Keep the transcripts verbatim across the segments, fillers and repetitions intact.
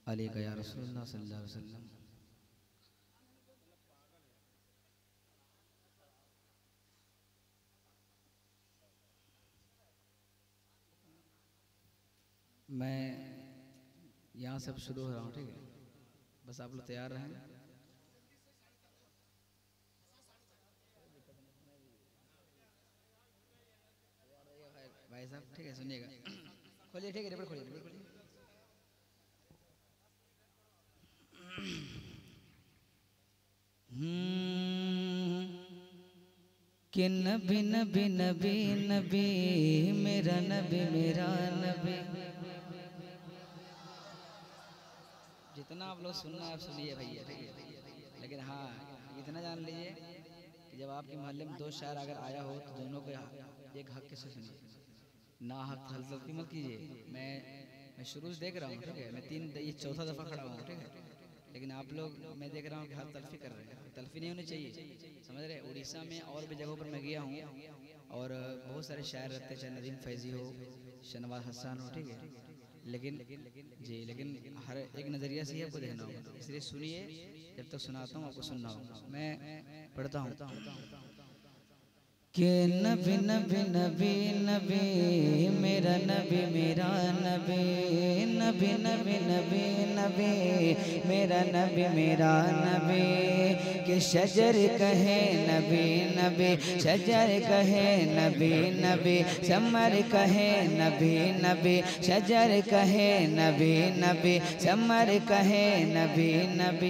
अलैका या रसूलुल्लाह सल्लल्लाहु अलैहि वसल्लम। मैं यहाँ से अब शुरू हो रहा हूँ, ठीक है? बस आप लोग तैयार रहें। भाई साहब ठीक है, सुनिएगा। खोलिए, ठीक है, रिपोर्ट खोलिए, रिपोर्ट खोलिए। कि नबी नबी नबी नबी मेरा नबी मेरा नबी। जितना आप लोग सुनना आप सुनिए भैया, ठीक है? लेकिन हाँ इतना जान लीजिए कि जब आपके मोहल्ले में दो शायर अगर आया हो तो दोनों को एक हक से सुनिए, ना हक हल्की मत कीजिए। मैं मैं शुरू से देख रहा हूँ, ठीक है? मैं तीन ये चौथा दफ़ा खड़ा हुआ हूँ, ठीक है? लेकिन आप लोग मैं देख रहा हूँ कि हर तल्फी कर रहे हैं। तल्फी नहीं होनी चाहिए, समझ रहे? उड़ीसा में और भी जगहों पर मैं गया हूँ और बहुत सारे शायर रहते हैं, चाहे नदीम फैज़ी हो, शहनवाज हसन हो, ठीक है? लेकिन जी लेकिन हर एक नज़रिया से ही आपको देखना होगा, इसलिए सुनिए। जब तक सुनाता हूँ आपको सुनना होगा। मैं पढ़ता हूँ कि नबी नबी नबी नबी मेरा नबी मेरा नबी, नबी नबी नबी नबी मेरा नबी मेरा नबी। कि शजर कहे नबी नबी, शजर कहे नबी नबी, समर कहे नबी नबी, शजर कहे नबी नबी, समर कहे नबी नबी।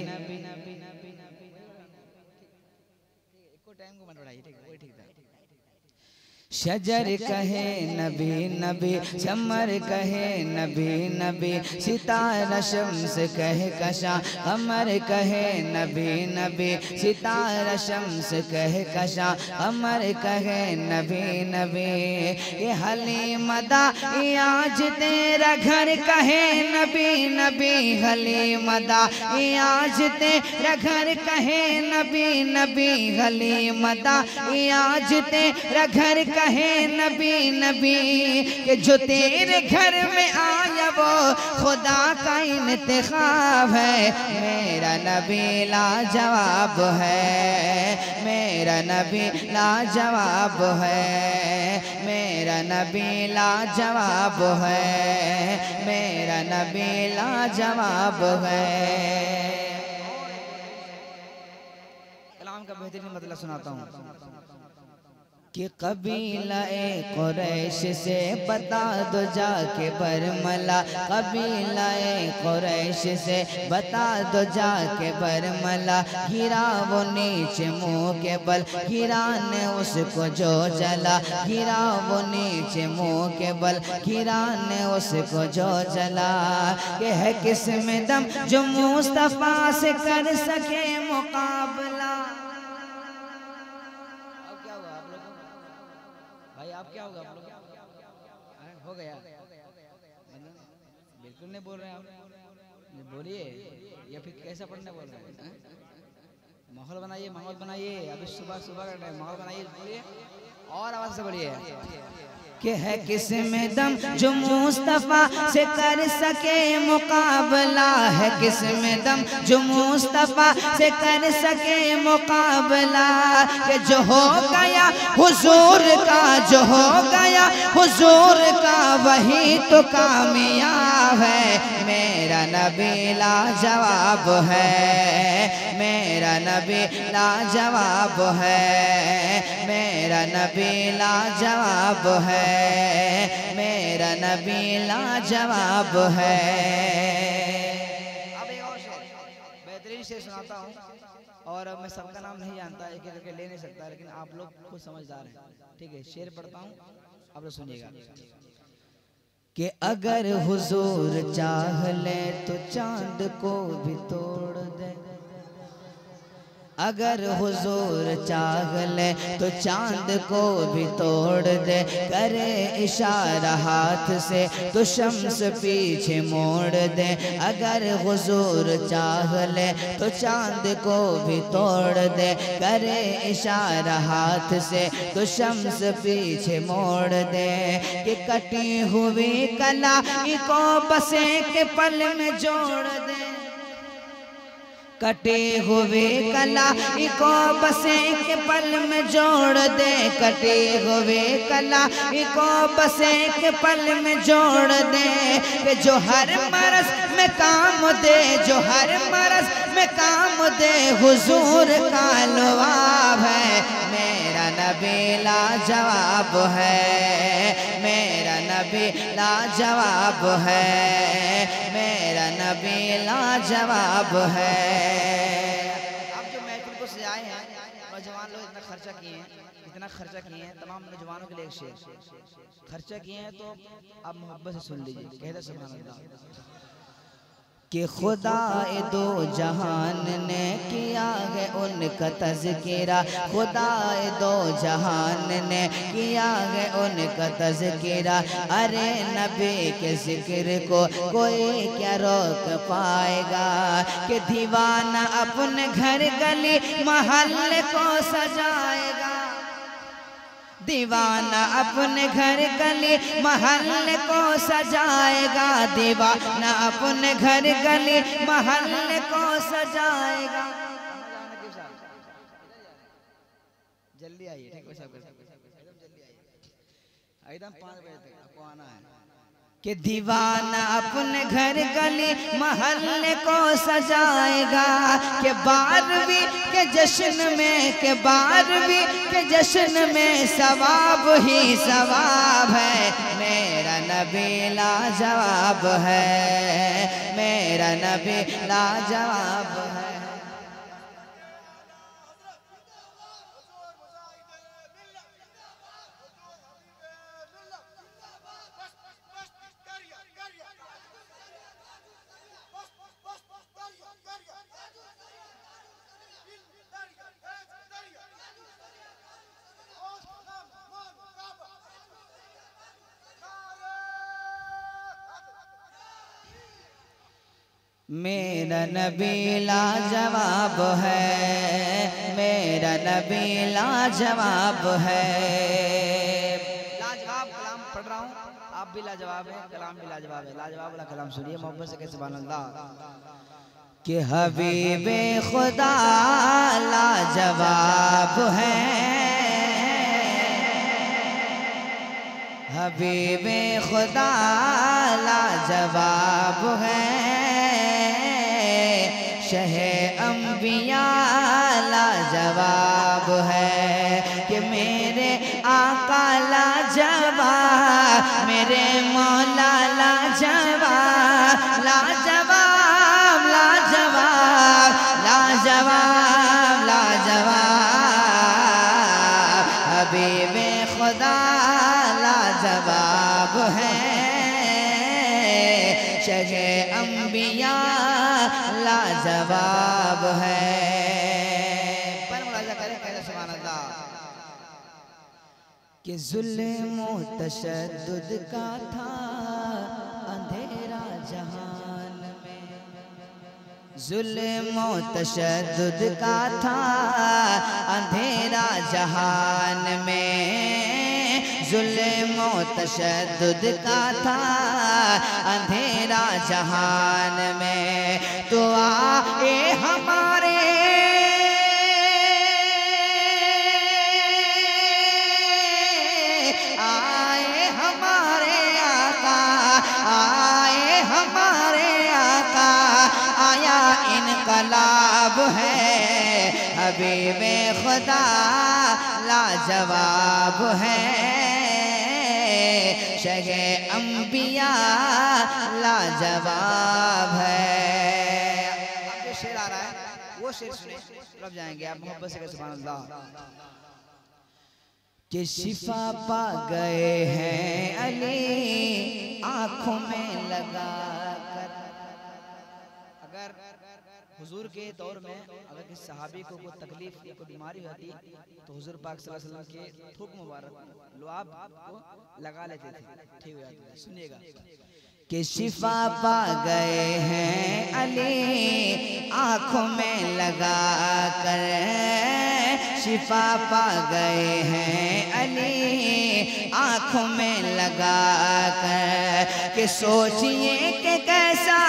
टाइम को मत बढ़ाइए, ठीक है? वही ठीक था। शजर कहे नबी नबी, समर कहे नबी नबी, सितारा शम्स कहे कशा, कमर कहे नबी नबी, सितारा शम्स कहे कशा, कमर कहे नबी नबी। ये हलीमदा आज तेरा घर कहे नबी नबी, हलीमदा आज तेरा घर कहे नबी नबी, हलीमदा आज तेरा घर कहे नबी नबी। कि जो तेरे घर में आया वो खुदा का इंतखाब है। मेरा नबी लाजवाब है, मेरा नबी लाजवाब है, मेरा नबी लाजवाब है, मेरा नबी लाजवाब है। कलाम का बेहतरीन मतलब सुनाता हूँ कि कबीला ए कुरैश से बता दो जाके बरमला, कबीला ए कुरैश से बता दो जाके बरमला। गिरा वो नीचे मुँह के बल, गिरा ने उसको जो जला, गिरा वो नीचे मुँह के बल, गिरा ने उसको जो जला। ये है किस में दम जो मुस्तफा से कर सके मुकाबला। भाई आप क्या होगा, आप लोग हो गया? बिल्कुल नहीं बोल रहे हैं आप, बोलिए। या फिर कैसा पढ़ने बोल रहे हैं? माहौल बनाइए, माहौल बनाइए। अभी सुबह सुबह का टाइम, माहौल बनाइए, बोलिए और आवाज से बोलिए। कि है किस में दम जो मुस्तफा से कर सके मुकाबला, है किस में दम जो मुस्तफा से कर सके मुकाबला। कि जो हो गया हुजूर का, जो हो गया हुजूर का वही तो कामयाब है। मेरा नबी लाजवाब है, मेरा नबी लाजवाब है, मेरा नबी लाजवाब है, मेरा नबी लाजवाब है। अब एक और शेर बेहतरीन शेर सुनाता हूँ, और मैं सबका नाम नहीं जानता, एक एक करके ले नहीं सकता, लेकिन आप लोग खुद समझदार हैं, ठीक है? शेर पढ़ता हूँ, आप लोग सुनिएगा। कि अगर हुजूर चाह ले तो चांद को भी तोड़ दे, अगर हुजूर चाह ले तो चांद को भी तोड़ दे, करे इशारा हाथ से तो शम्स पीछे मोड़ दे। अगर हुजूर चाह ले तो चांद को भी तोड़ दे, करे इशारा हाथ से तो शम्स पीछे मोड़ दे। कि कटी हुई कलाई को बसे के पल में जोड़ दे, कटे हुए कलाई को बसे के पल में जोड़ दे, कटे हुए कलाई को बसे के पल में जोड़ दे। कि जो हर मरज में काम दे, जो हर मरज में काम दे, हुजूर का लवाब है। मेरा नबी लाजवाब है, मेरा नबी लाजवाब है, मेरा नबी लाजवाब है। अब जो महफिल को सजाए हैं नौजवान लोग, इतना खर्चा किए हैं, इतना खर्चा किए हैं, तमाम नौजवानों के लिए एक शेर खर्चा किए हैं, तो आप मोहब्बत से सुन लीजिए। कहते सुभान अल्लाह कि खुदाए दो जहान ने किया है उनका तज़किरा, खुदाए दो जहान ने किया है उनका तज़किरा। अरे नबी के जिक्र को कोई क्या रोक पाएगा। कि दीवाना अपने घर गली महल को सजाएगा, दीवाना अपने घर गली महल को सजाएगा, दीवाना अपने घर गली महल को सजाएगा। जल्दी आइए, ठीक है सब एकदम जल्दी आइए, एकदम पाँच बजे तक आपको आना है। कि दीवाना अपने घर गली महल को सजाएगा। कि बारहवीं के जश्न में, के बारहवीं के जश्न में सवाब ही सवाब है। मेरा नबी लाजवाब है, मेरा नबी लाजवाब है। मेरा नबी लाजवाब है, मेरा नबी लाजवाब है। लाजवाब कलाम पढ़ रहा हूँ, आप भी लाजवाब है, कलाम भी लाजवाब है। लाजवाब वाला कलाम सुनिए मोहब्बत से, सुभान अल्लाह। कि हबीबे खुदा लाजवाब है, हबीबे खुदा लाजवाब है। शहे अम्बिया लाजवाब है। कि मेरे आका लाजवाब, मेरे मौला लाजवाब, लाजवाब लाजवाब लाजवाब लाजवाब। हबीबे खुदा लाजवाब है, शहे अम्बिया लाजवाब है। पर मुलाजा करें, कहते सुभान अल्लाह। कि जुल्म तशद्दुद का था अंधेरा जहान में, जुल्म तशद्दुद का था अंधेरा जहान में, जुल्म तशद्दुद का था अंधेरा जहान में। तो आए हमारे आए हमारे आका, आए हमारे आका, आया इनकलाब है। हबीबे खुदा लाजवाब है, शगे अम्बिया लाजवाब है। अब जो शेर आ रहा है वो शेर सुने, रब जाएंगे आप मोहब्बत से, सुभान अल्लाह। कि शिफा पा गए हैं अली आँखों में लगा कर। अगर हुजूर के दौर में अगर किसी सहाबी को कोई तकलीफ या कोई बीमारी होती तो हुजूर पाक सल्लल्लाहु अलैहि वसल्लम के थूक मुबारक लुआब को लगा लेते थे, ठीक हो जाता है। सुनिएगा कि शिफा पा गए हैं अली आँखों में लगा कर, शिफा पा गए हैं अली आँखों में लगा कर। कि सोचिए कि कैसा,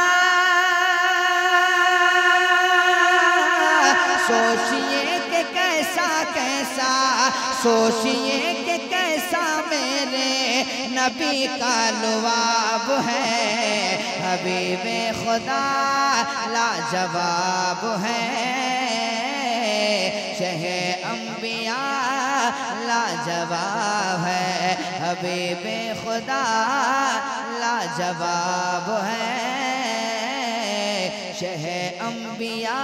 सोचिए कि कैसा कैसा, सोचिए कि कैसा मेरे नबी का लुआब है। हबीबे खुदा लाजवाब है, शहे अंबिया लाजवाब है। हबीबे खुदा लाजवाब है, शहे अंबिया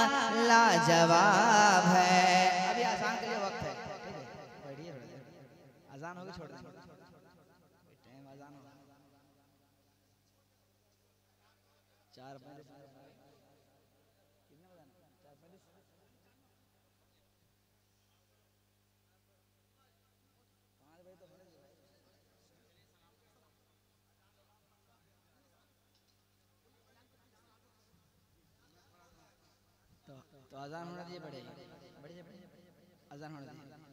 लाजवाब है। अभी आजान के लिए वक्त है, ठीक है, बैठिए थोड़ी देर, आजान होगी, छोड़ दें टाइम, आजान होगा चार पैंतीस, कितने बजाना, चार पैंतीस, पाँच बजे तो पड़ेगी भाई। तो तो आजान होना चाहिए, बढ़िए बढ़िए बढ़िए, आजान होना चाहिए।